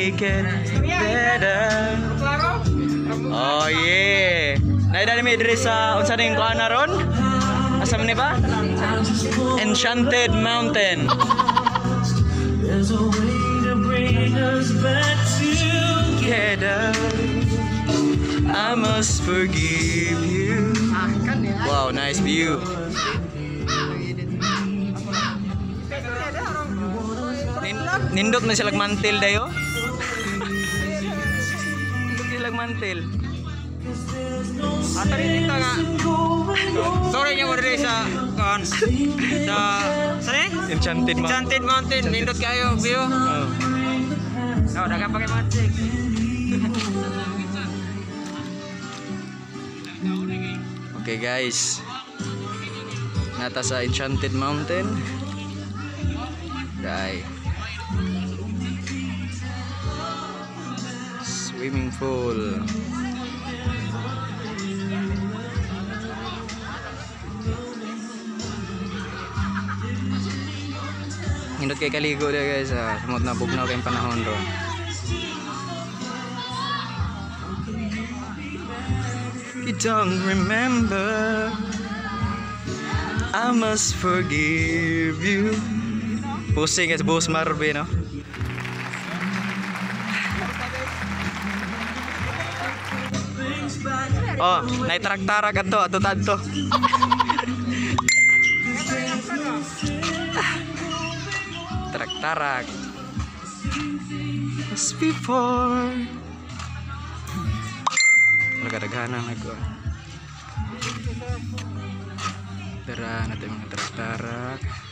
make it better. Oh yeah. Naidali mi diri sa unsa ning kuan ron? Asa man ni ba? Enchanted Mountain. There's a way to bring us back together. I must forgive you. Wow, nice view. Nindot man sila mantil dayo. Nindot sila mantil. Ata rin dito nga. Sorry niya mo rin sa saan Enchanted Mountain. Enchanted Mountain. Nindot kayo view. Oh. Oh, dagang pakai mancing. Okay guys. Nata sa Enchanted Mountain. Right. Swimming pool. Hindot kay kaligo dia guys, samot na bugnaw kay panahon ro. You don't remember, I must forgive you. Pusing guys, Boss Marvin, no? Oh, naitrak-tarak ato tadto. Tarak-tarak. As before. Nagkadaghanan ako. Tara natin mga tarak-tarak.